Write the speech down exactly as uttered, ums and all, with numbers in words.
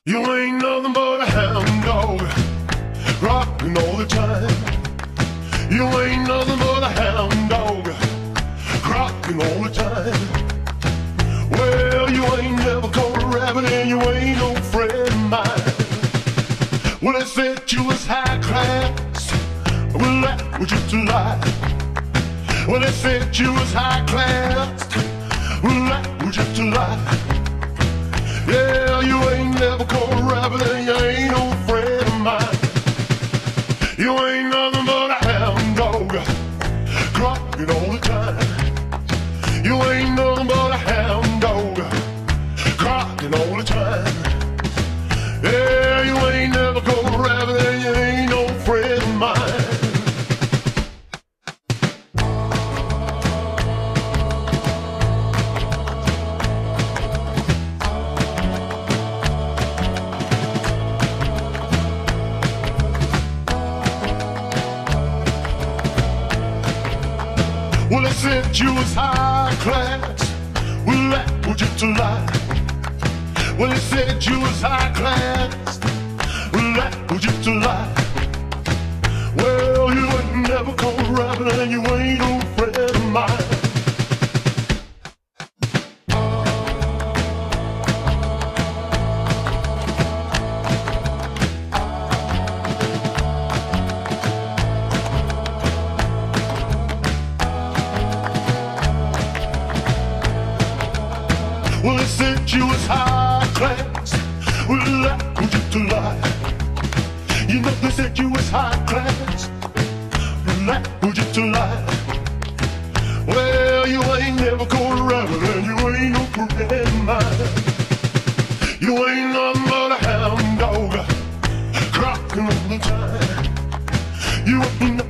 You ain't nothing but a hound dog, rocking all the time. You ain't nothing but a hound dog, rocking all the time. Well, you ain't never caught a rabbit and you ain't no friend of mine. Well, they said you was high class, well, that was just a lie. Well, they said you was high class, well, that was just a lie. Yeah, you ain't never caught a rabbit and you ain't no friend of mine. You ain't nothing but a hound dog, crying all the time. You ain't nothing but a hound dog, crying all the time. Yeah, you ain't never caught a rabbit and you ain't no friend of mine. Well, they said you was high class, well, that was just a lie. Well, they said you was high class, well, that was just a lie. Well, you ain't never caught a rabbit and you ain't no friend of mine. Well, they said you was high class, well, that was just a lie. You know they said you was high class, well, that was just a lie. Well, you ain't never caught a rabbit and you ain't no friend of mine. You ain't nothing but a hound dog, crying all the time. You ain't